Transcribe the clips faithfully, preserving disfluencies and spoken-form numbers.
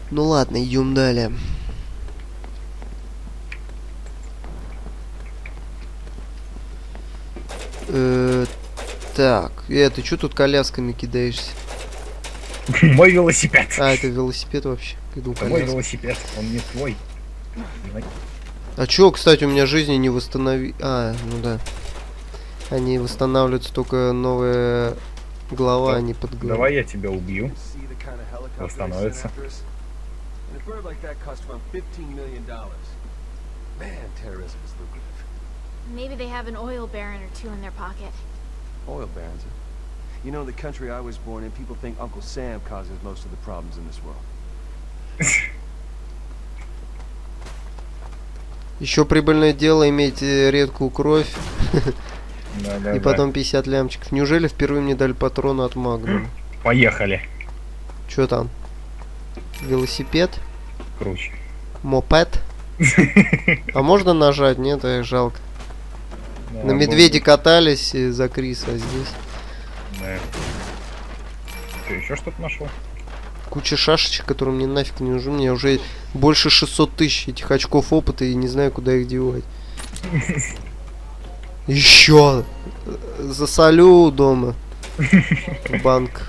Ну ладно, идем далее. Э, так, э, ты чё тут колясками кидаешься? Мой велосипед. А, это велосипед вообще. Иду Это мой велосипед, он не твой. А чё, кстати, у меня жизни не восстанови... А, ну да. Они восстанавливаются только новая глава, Да. а не под главу. Давай я тебя убью. Восстановится. Maybe they have an oil baron or two in their pocket. Oil barons. You know, the country I was born in, people think Uncle Sam causes most of the problems in this world. Еще прибыльное дело иметь э, редкую кровь. Да, да, И да. потом пятьдесят лямчиков. Неужели впервые мне дали патроны от Магнума? Поехали. Чё там? Велосипед? Круче. Мопед? А можно нажать? Нет, э, жалко. Да, На медведе катались э, за Криса, а здесь Да. Ты еще что-то нашел? куча шашечек, которые мне нафиг не нужны. Мне уже больше шестьсот тысяч этих очков опыта и не знаю, куда их девать. Еще засолю дома. Банк.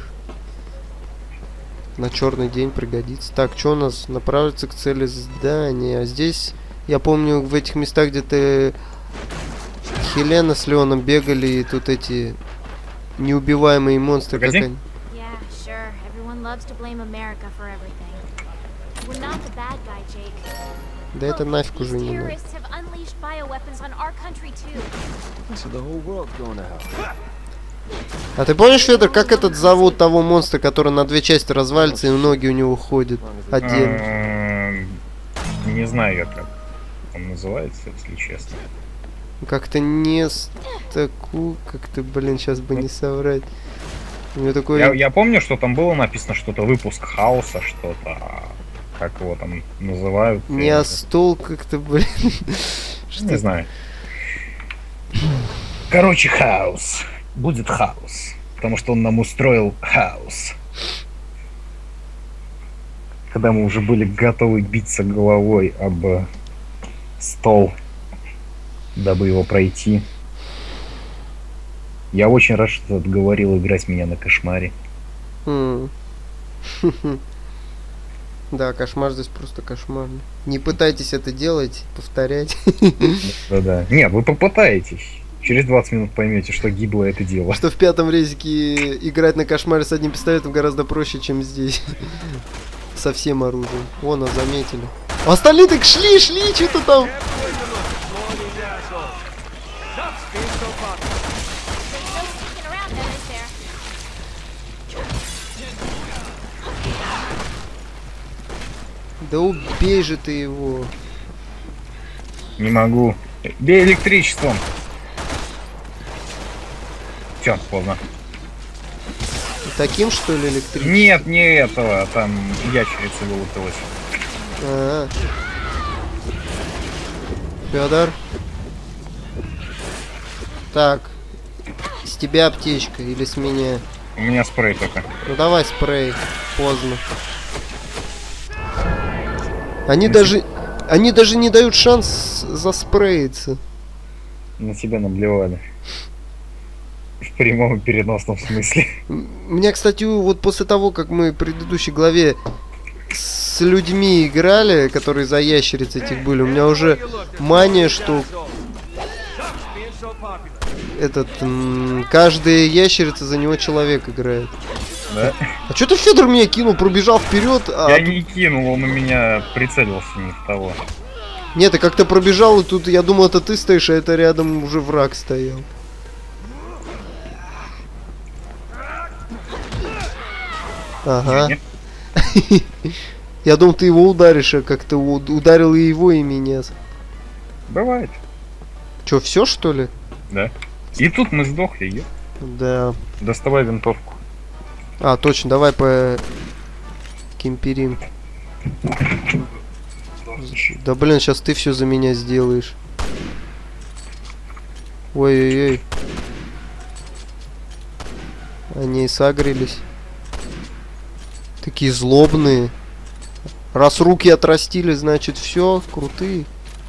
На черный день пригодится. Так, что у нас? Направиться к цели здания. А здесь, я помню, в этих местах, где ты Хелена с Леоном бегали, и тут эти неубиваемые монстры, как Погоди. они. Yeah, sure. Everyone loves to blame America for everything. We're not the bad guy, Jake. Да это Look, нафиг these уже не надо. terrorists have unleashed bioweapons on our country too. So the whole world's going to hell. А ты помнишь, Федор, как этот зовут того монстра, который на две части развалится и ноги у него ходят отдельно? Эм, Не знаю, я как он называется, если честно. Как-то не стаку, как-то, блин, сейчас бы не соврать. У него такой... Я, я помню, что там было написано что-то выпуск хаоса, что-то, а как его там называют. Не я а стол как-то, блин. Не знаю. Короче, хаос. Будет хаос. Потому что он нам устроил хаос. Когда мы уже были готовы биться головой об стол, дабы его пройти. Я очень рад, что ты отговорил играть меня на кошмаре. М. Да, кошмар здесь просто кошмарный. Не пытайтесь это делать, повторять. Да-да. Нет, вы попытаетесь. Через двадцать минут поймете, что гибло это дело. Что в пятом резике играть на кошмаре с одним пистолетом гораздо проще, чем здесь. Со всем оружием. Вон, нас заметили. А остальные так шли, шли, что-то там. Sticking around then, is there? Да убей же ты его. Не могу. Бей электричеством. Все, поздно. Таким, что ли, электричеством? Нет, не этого. Там ящерица вылупилась. А, Федор. Так. С тебя аптечка или с меня? У меня спрей только. Ну давай спрей. Поздно. Они даже... Они даже не дают шанс заспреиться. На тебя наблевали. В прямом и переносном смысле. М, Меня, кстати, вот после того, как мы в предыдущей главе с людьми играли, которые за ящериц этих были, у меня уже мания, что этот м, каждая ящерица за него человек играет. Да? А что ты, Федор, меня кинул, пробежал вперед? А Я тут- не кинул, он у меня прицелился не в того. Нет, ты как-то пробежал, и тут я думал, это ты стоишь, а это рядом уже враг стоял. Ага. Не? Я думал, ты его ударишь, а как-то у- ударил и его, и меня. Бывает. Че, все что ли? Да. И тут мы сдохли, ё. Да. Доставай винтовку. А, точно, давай по кемперим. Да блин, сейчас ты все за меня сделаешь. Ой-ой-ой. Они сагрились. Такие злобные. Раз руки отрастили, значит все, крутые.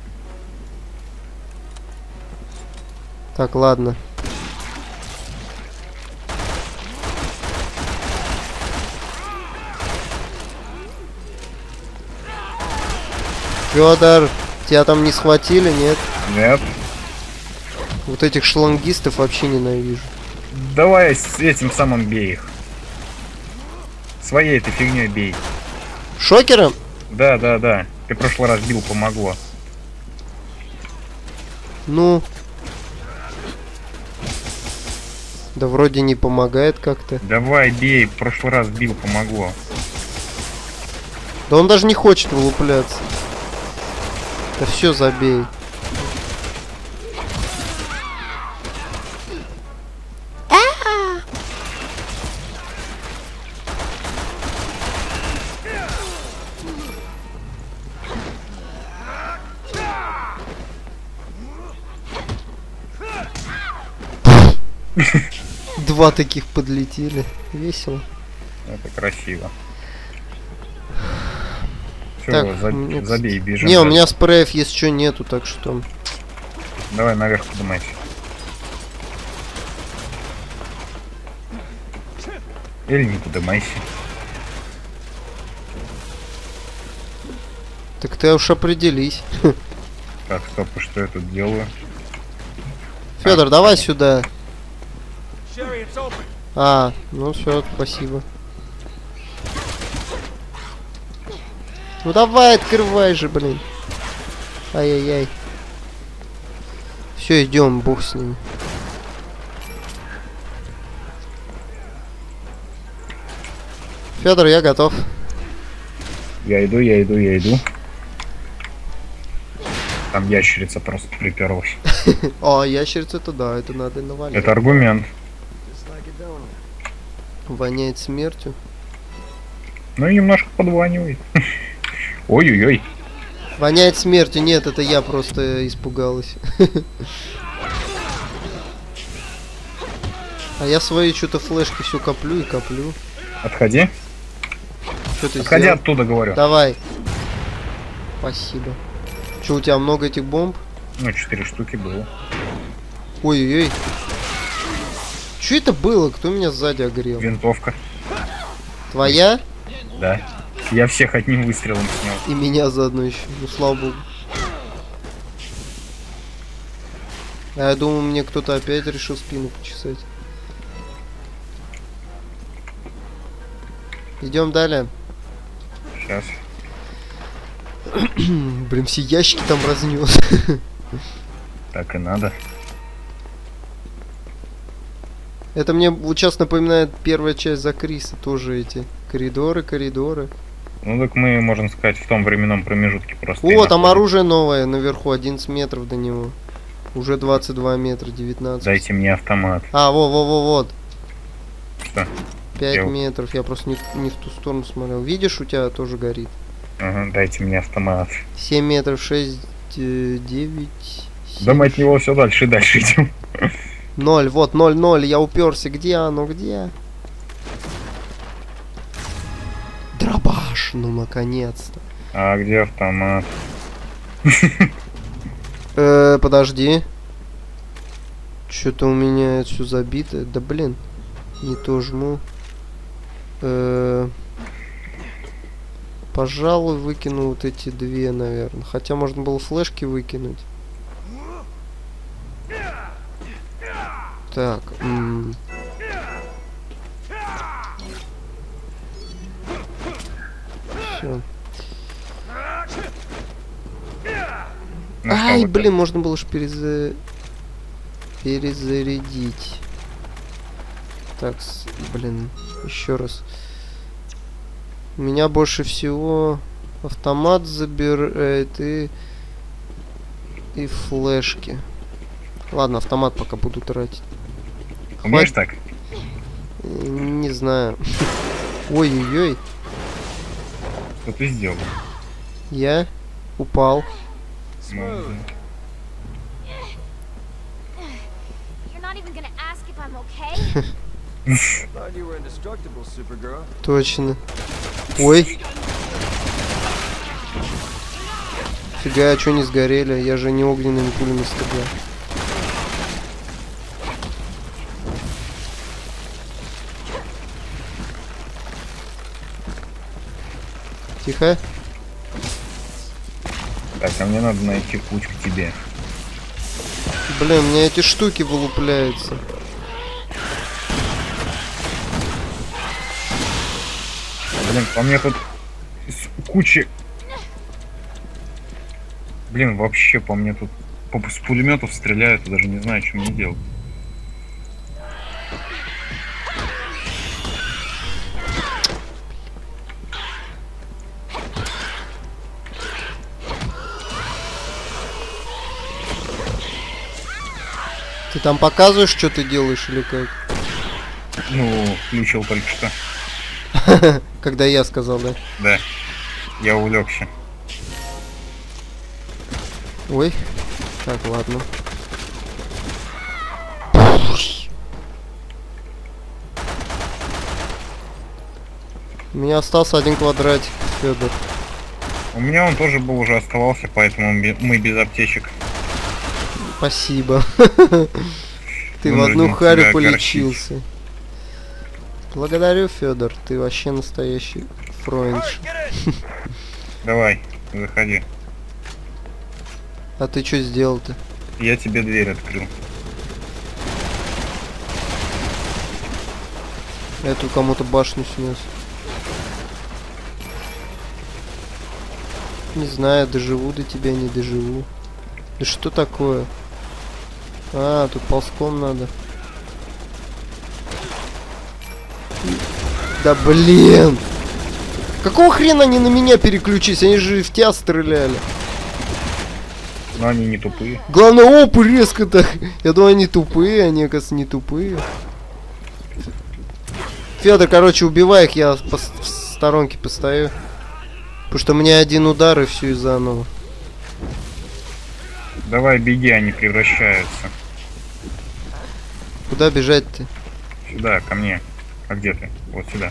Так, ладно. Федор, тебя там не схватили, нет? Нет. Вот этих шлангистов вообще ненавижу. Давай с этим самым бей их. Своей этой фигней бей. Шокером? Да, да, да. Ты в прошлый раз бил, помогло. Ну. Да вроде не помогает как-то. Давай бей, в прошлый раз бил, помогло. Да он даже не хочет вылупляться. Да все, забей. Два таких подлетели. Весело. Это красиво. Всё, Так, за- мне, забей, кстати- бежим. Не, у дальше. меня спреев есть что нету, так что. Давай наверх поднимайся. Или не поднимайся. Так ты уж определись. Так, стоп, и что я тут делаю? Федор, давай сюда. А, ну все, спасибо. Ну давай, открывай же, блин. Ай-яй-яй. Все, идем, бог с ними. Федор, я готов. Я иду, я иду, я иду. Там ящерица просто приперлась. А, ящерица, это да, это надо навалить. Это аргумент. Воняет смертью. Ну и немножко подванивает. Ой-ой-ой. Воняет смертью, нет, это я просто испугалась. А я свои что-то флешки все коплю и коплю. Отходи. Что ты Отходи сделал? оттуда, говорю. Давай. Спасибо. Че, у тебя много этих бомб? Ну, четыре штуки было. Ой-ой-ой. Что это было? Кто меня сзади огрел? Винтовка. Твоя? Да. Я всех одним выстрелом снял. И меня заодно еще. Ну, слава богу. А я думал, мне кто-то опять решил спину почесать. Идем далее. Сейчас. Блин, все ящики там разнес. Так и надо. Это мне вот сейчас напоминает первая часть за Криса. Тоже эти коридоры, коридоры. Ну так мы, можно сказать, в том временном промежутке просто. и О, там находимся. оружие новое наверху, одиннадцать метров до него. Уже двадцать два метра, девятнадцать. Дайте мне автомат. А, во-во-во, вот. Что? пять Я- метров, я просто не, не в ту сторону смотрел. Видишь, у тебя тоже горит. Ага, дайте мне автомат. семь метров, шесть, девять, Да мы от него все дальше и дальше идем. ноль, вот, ноль, ноль, я уперся. Где оно, где? Дробаш, ну наконец-то. А где автомат? Э, подожди. Что-то у меня все забито. Да блин, не то жму. Э, пожалуй, выкину вот эти две, наверное. Хотя можно было флешки выкинуть. Так. м. Всё. Ну, что Ай, вы блин, можно было же переза... перезарядить. Так, с- блин, еще раз. У меня больше всего автомат забирает и... и флешки. Ладно, автомат пока буду тратить. так? Умеешь так? Э, Не знаю. Ой-ой-ой, Что ты сделал? я упал. Ну, You're not even gonna ask if I'm okay? Thought you were indestructible, Supergirl. Точно. Ой. Фига, а чё не сгорели? Я же не огненными пулями стрелял. Тихо. Так, а мне надо найти путь к тебе. Блин, у меня эти штуки вылупляются. Блин, по мне тут с кучи... Блин, вообще по мне тут по- с пулеметов стреляют, я даже не знаю, что мне делать. Ты там показываешь, что ты делаешь или как? Ну, включил только что. Когда я сказал, да? Да. Я увлекся. Ой. Так, ладно. У меня остался один квадратик, Федор. У меня он тоже был уже оставался, поэтому мы мы без аптечек. Спасибо. Ты в Вынужден одну харю тебя полечился. Благодарю, Федор. Ты вообще настоящий фройндж. Давай, заходи. А ты что сделал-то? Я тебе дверь открыл. Эту кому-то башню снес. Не знаю, доживу до тебя, не доживу. Да что такое? А, тут ползком надо. Да блин! Какого хрена они на меня переключились? Они же в тебя стреляли. Но они не тупые. Главное, оп, резко так. Я думаю, они тупые, они, оказывается, не тупые. Федор, короче, убивай их, я по в сторонке постою. Потому что у меня один удар и все и заново. Давай беги, они превращаются. Куда бежать-то? Сюда, ко мне. А где ты? Вот сюда.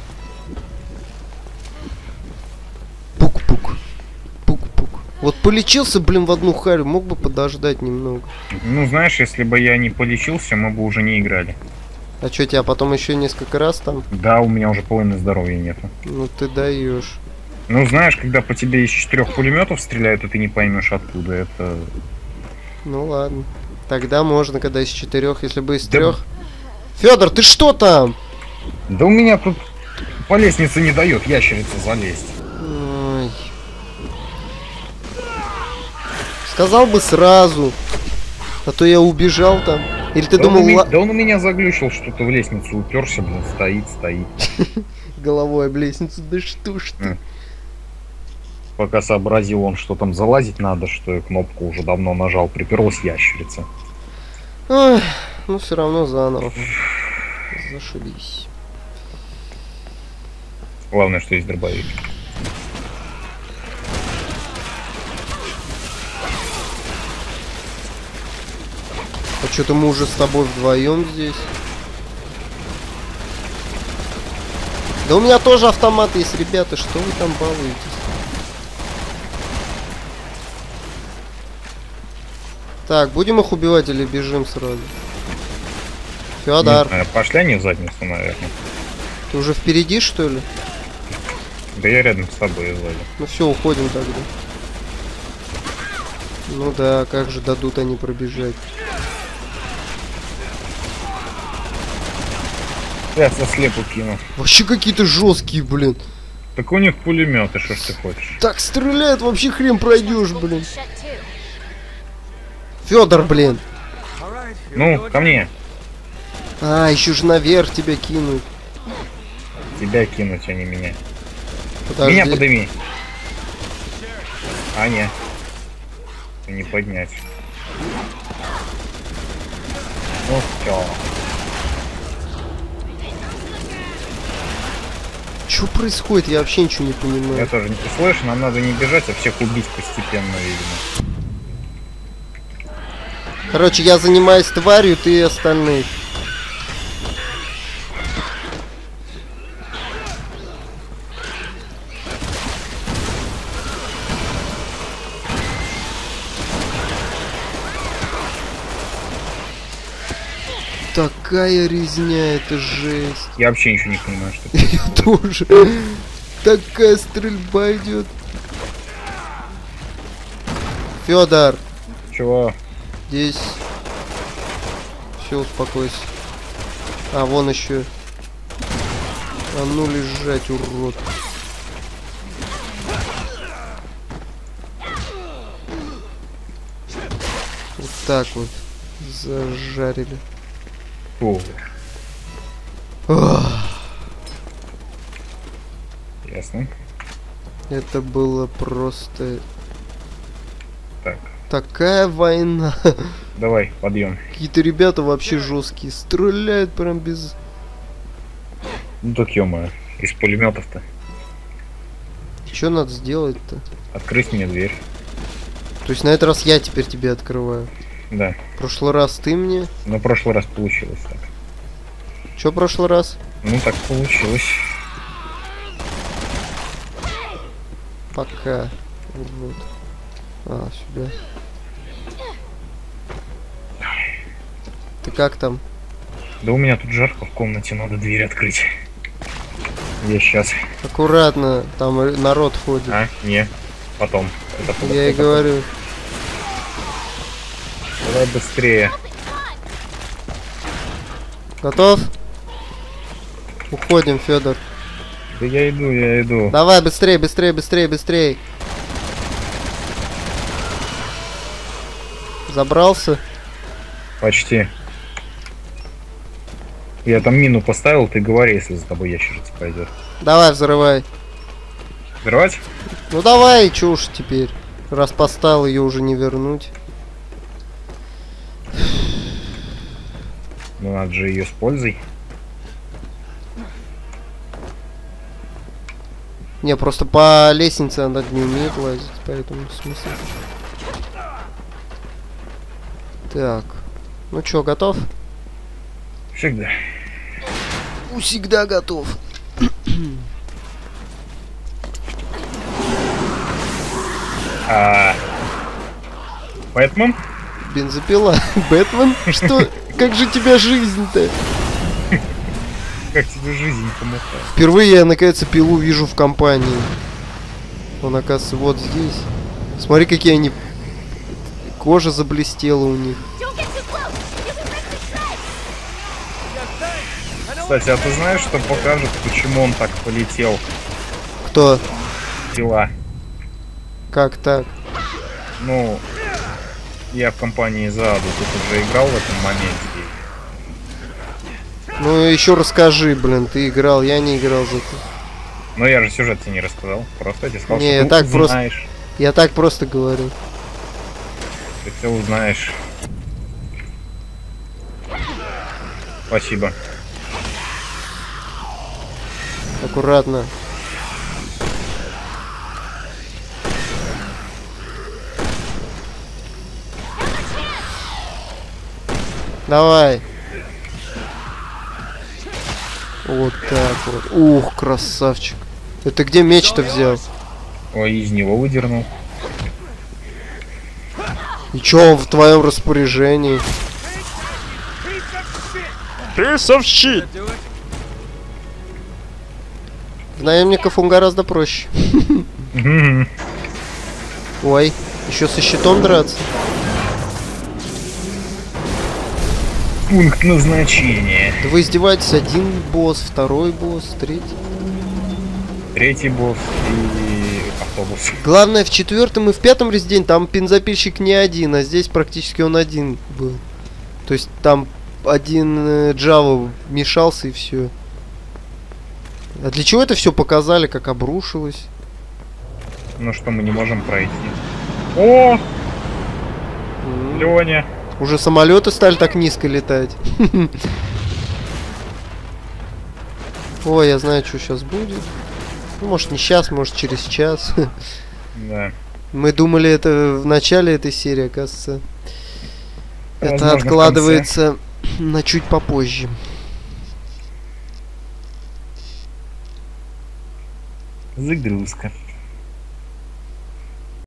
Пук-пук. Пук-пук. Вот полечился, блин, в одну харю. Мог бы подождать немного. Ну, знаешь, если бы я не полечился, мы бы уже не играли. А что, тебя потом еще несколько раз там? Да, у меня уже половины здоровья нету. Ну ты даешь. Ну, знаешь, когда по тебе из четырех пулеметов стреляют, и ты не поймешь откуда это. Ну ладно. Тогда можно, когда из четырех, если бы из Да трех. Федор, ты что там? Да у меня тут по лестнице не дает ящерица залезть. Ой. Сказал бы сразу. А то я убежал там. Или ты да, думал, он у меня, ла... да он у меня заглючил, что-то в лестницу уперся, блин, стоит, стоит. головой об лестницу? Да что ж ты? Mm. Пока сообразил он, что там залазить надо, что я кнопку уже давно нажал, приперлась ящерица. Ой, ну все равно заново. Зашибись. Главное, что есть дробовик. А что-то мы уже с тобой вдвоем здесь. Да у меня тоже автомат есть, ребята, что вы там балуетесь? Так, будем их убивать или бежим сразу? Федор, Не знаю, пошли они в задницу, наверное. ты уже впереди, что ли? Да я рядом с тобой сзади. Ну все, уходим тогда. Ну да, как же дадут они пробежать? Я со слепу кину. Вообще какие-то жесткие, блин. Так у них пулеметы, что ж ты хочешь? Так стреляют, вообще хрен пройдешь, блин. Shut too. Федор, блин. Ну, ко мне. А, еще же наверх тебя кинуть. Тебя кинуть, а не меня. Подожди. Меня подыми. А, не. Не поднять. Ну все. Что происходит? Я вообще ничего не понимаю. Я тоже не слышь, нам надо не бежать, а всех убить постепенно, видимо. Короче, я занимаюсь тварью, ты и остальные. такая резня, это жесть. Я вообще ничего не понимаю, что это. Я тоже. Такая стрельба идет. Федор, Чего? здесь. Все, успокойся. А, вон еще. А ну лежать, урод. Вот так вот. Зажарили. Фу. Ох, Ясно. это было просто Так, такая война. давай, подъем. Какие-то ребята вообще жесткие. Стреляют прям без... Ну так ё-моё, из пулеметов-то. Что надо сделать-то? Открыть мне дверь. То есть на этот раз я теперь тебе открываю. Да. В прошлый раз ты мне. Но в прошлый раз получилось так. Что в прошлый раз? Ну так получилось. Пока. Вот. А, сюда. Ты как там? Да у меня тут жарко в комнате, надо дверь открыть. Я сейчас. Аккуратно, там р- народ ходит. А, не. Потом. Это потом. Я и Это говорю. потом. Давай быстрее. Готов? Уходим, Федор. Да я иду, я иду. Давай, быстрее, быстрее, быстрее, быстрее. Забрался? Почти. Я там мину поставил, ты говори, если за тобой ящерица пойдет. Давай, взрывай. Взрывать? Ну давай, чё уж теперь. Раз поставил, ее уже не вернуть. Ну надо же ее с пользой. Не, просто по лестнице она не умеет лазить, поэтому смысл. Так. Ну чё, готов? Всегда. Ну, всегда готов. А... Бэтмен? Бензопила. Бэтмен? Что? Как же тебя жизнь-то? Как тебе жизнь помогает? Впервые я, наконец, пилу вижу в компании. Он, оказывается, вот здесь. Смотри, какие они... Кожа заблестела у них. Кстати, а ты знаешь, что покажет, почему он так полетел? Кто? Дела. Как так? Ну, я в компании Зааду тут уже играл в этом моменте. Ну, еще расскажи, блин, ты играл, я не играл за это. Но я же сюжет тебе не рассказал. Просто я тебе сказал, Не, что я ты так просто- узнаешь. Я так просто говорю. Ты все узнаешь. Спасибо. Аккуратно. Давай. Вот так вот. Ух, красавчик. Это где меч-то взял? Ой, из него выдернул. И чё он в твоем распоряжении? Piece of shit. В наемников он гораздо проще. Мгм. Ой, еще со щитом драться. Пункт назначения. Да вы издеваетесь, один босс, второй босс, третий. Третий босс и автобус. Главное, в четвертом и в пятом резиденте там бензопильщик не один, а здесь практически он один был. То есть там один э, Джава мешался и все. А для чего это все показали, как обрушилось? Ну что, мы не можем пройти. О, М, Леня. Уже самолеты стали так низко летать. Ой, я знаю, что сейчас будет. Ну, может не сейчас, может через час. Да. Мы думали это в начале этой серии, оказывается. Это Возможно, в конце. откладывается на чуть попозже. Загрузка.